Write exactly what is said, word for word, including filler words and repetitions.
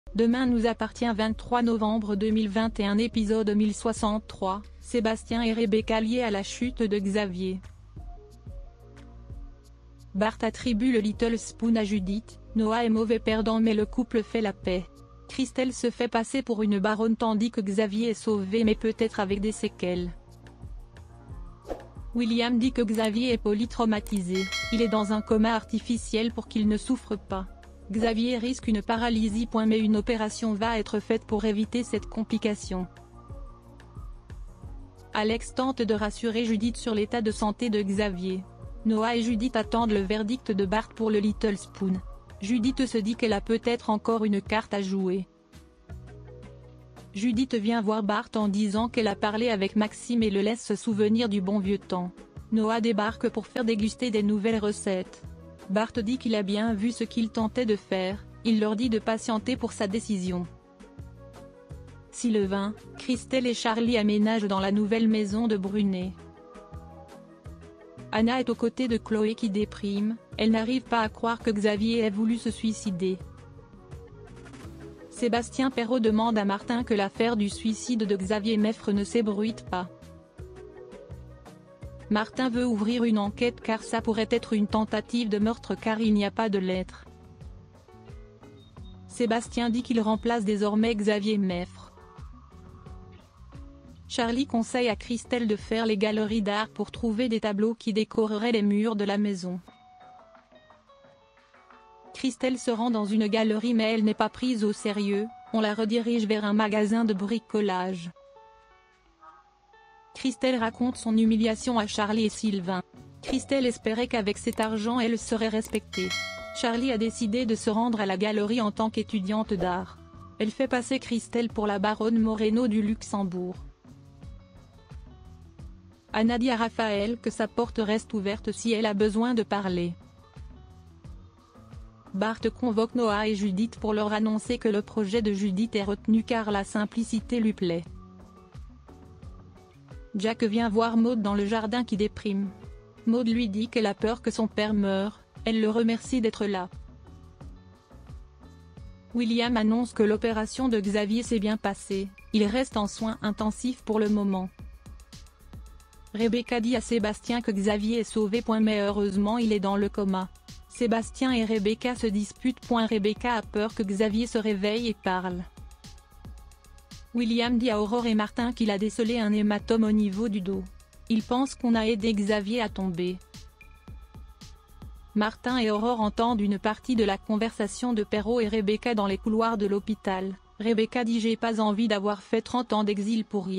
Demain nous appartient. Vingt-trois novembre deux mille vingt et un, épisode mille soixante-trois, Sébastien et Rebecca liés à la chute de Xavier. Bart attribue le Little Spoon à Judith. Noah est mauvais perdant mais le couple fait la paix. Christelle se fait passer pour une baronne tandis que Xavier est sauvé mais peut-être avec des séquelles. William dit que Xavier est polytraumatisé, il est dans un coma artificiel pour qu'il ne souffre pas. Xavier risque une paralysie. Mais une opération va être faite pour éviter cette complication. Alex tente de rassurer Judith sur l'état de santé de Xavier. Noah et Judith attendent le verdict de Bart pour le Little Spoon. Judith se dit qu'elle a peut-être encore une carte à jouer. Judith vient voir Bart en disant qu'elle a parlé avec Maxime et le laisse se souvenir du bon vieux temps. Noah débarque pour faire déguster des nouvelles recettes. Bart dit qu'il a bien vu ce qu'il tentait de faire, il leur dit de patienter pour sa décision. Sylvain, Christelle et Charlie aménagent dans la nouvelle maison de Brunet. Anna est aux côtés de Chloé qui déprime, elle n'arrive pas à croire que Xavier ait voulu se suicider. Sébastien Perrault demande à Martin que l'affaire du suicide de Xavier Meffre ne s'ébruite pas. Martin veut ouvrir une enquête car ça pourrait être une tentative de meurtre car il n'y a pas de lettres. Sébastien dit qu'il remplace désormais Xavier Meffre. Charlie conseille à Christelle de faire les galeries d'art pour trouver des tableaux qui décoreraient les murs de la maison. Christelle se rend dans une galerie mais elle n'est pas prise au sérieux, on la redirige vers un magasin de bricolage. Christelle raconte son humiliation à Charlie et Sylvain. Christelle espérait qu'avec cet argent elle serait respectée. Charlie a décidé de se rendre à la galerie en tant qu'étudiante d'art. Elle fait passer Christelle pour la baronne Moreno du Luxembourg. Anna dit à Raphaël que sa porte reste ouverte si elle a besoin de parler. Bart convoque Noah et Judith pour leur annoncer que le projet de Judith est retenu car la simplicité lui plaît. Jack vient voir Maud dans le jardin qui déprime. Maud lui dit qu'elle a peur que son père meure, elle le remercie d'être là. William annonce que l'opération de Xavier s'est bien passée, il reste en soins intensifs pour le moment. Rebecca dit à Sébastien que Xavier est sauvé. Mais heureusement il est dans le coma. Sébastien et Rebecca se disputent. Rebecca a peur que Xavier se réveille et parle. William dit à Aurore et Martin qu'il a décelé un hématome au niveau du dos. Il pense qu'on a aidé Xavier à tomber. Martin et Aurore entendent une partie de la conversation de Perrault et Rebecca dans les couloirs de l'hôpital. Rebecca dit « J'ai pas envie d'avoir fait trente ans d'exil pour rien.